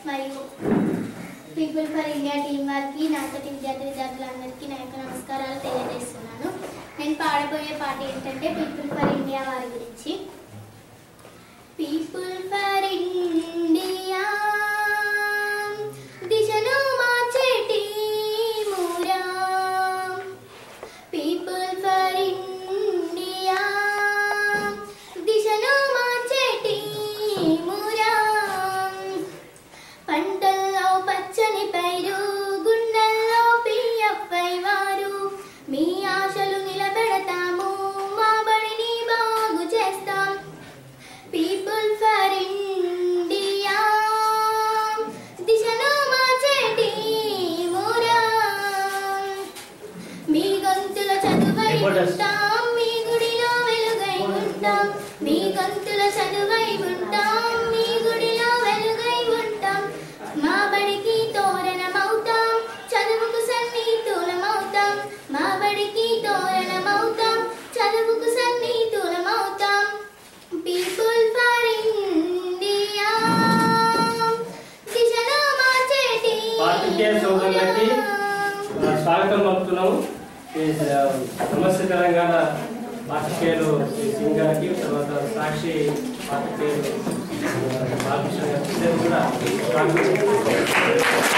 మరియు people for India team వారికి నాతోటి విద్యార్థులందరికీ నా యొక్క నమస్కారాలు తెలియజేస్తున్నాను. నేను పాడబోయే పాట ఏంటంటే పీపుల్ ఫర్ ఇండియా వారి గురించి. పీపుల్ ఫర్ ఇండియా దిశను మార్చేటి మూరా, పీపుల్ ఫర్ ఇండియా దిశను మార్చేటి మూరా, పంటల్లో పచ్చని పైరు గుండెల్లో పిఎఫ్ఐ వారు, మీ ఆశలు నిలబెడతాము మా బడిని బాగు చేస్తాం. పీపుల్ ఫర్ ఇండియా దిశను మార్చేటి మూరా, మీ గొంతుల చదువై ఉంటాం, మీ గుడిలో వెలుగై ఉంటాం, మీ గొంతుల చదువై ఉంటాం, మీ గుడిలో వెలుగై ఉంటాం, మా బడికి తోరణమవుతాం, చదువుకు సన్నిహితులమవుతాం, మా బడికి తోరణమవుతాం, చదువుకు సన్నిహితులమవుతాం. పీపుల్ ఫర్ ఇండియా దిశను మార్చేటి పాత్రికేయ సోదరులకి స్వాగతం పలుకుతున్నాము. నమస్తే తెలంగాణ పాత్రికేయులు సింగ్ గారికి, తర్వాత సాక్షి పాత్రికేయులు బాలకృష్ణ గారికి కూడా స్వాగతం.